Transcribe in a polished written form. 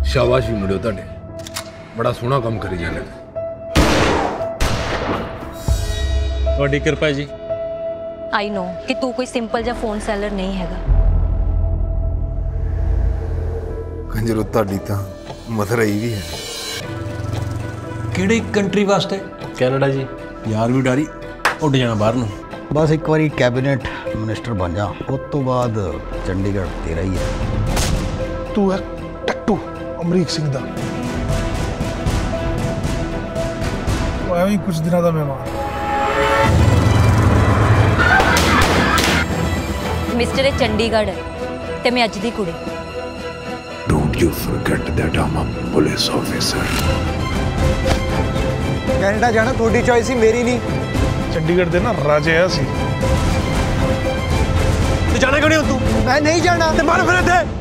शाबाश भी मुड़ियो तुहाडे, बड़ा सोहना काम करी जाने। तुहाडी किरपा जी। आई नो कि तू कोई सिंपल जा फोन सैलर नहीं हैगा। कंजरो तुहाडी तां मथरई भी है। किहड़ी कंट्री वास्ते? कैनेडा जी। यार भी डारी उड़ जाना बाहर नूं। बस एक बारी कैबिनेट मिनिस्टर बन जा, उस तो बाद चंडीगढ़ तेरा ही है। तू है टट्टू अमरीक सिंह दा, ही कुछ दिनों का मेहमान। मिस्टर ए चंडीगढ़ ते मैं अज दी कुड़ी। Don't you forget that I'm a police officer. Canada जाना थोड़ी चॉइस ही, मेरी नहीं। चंडीगढ़ दे ना राजे आ सी। तू जाना क्यों नहीं? तू मैं नहीं जाना। मार फिर थे।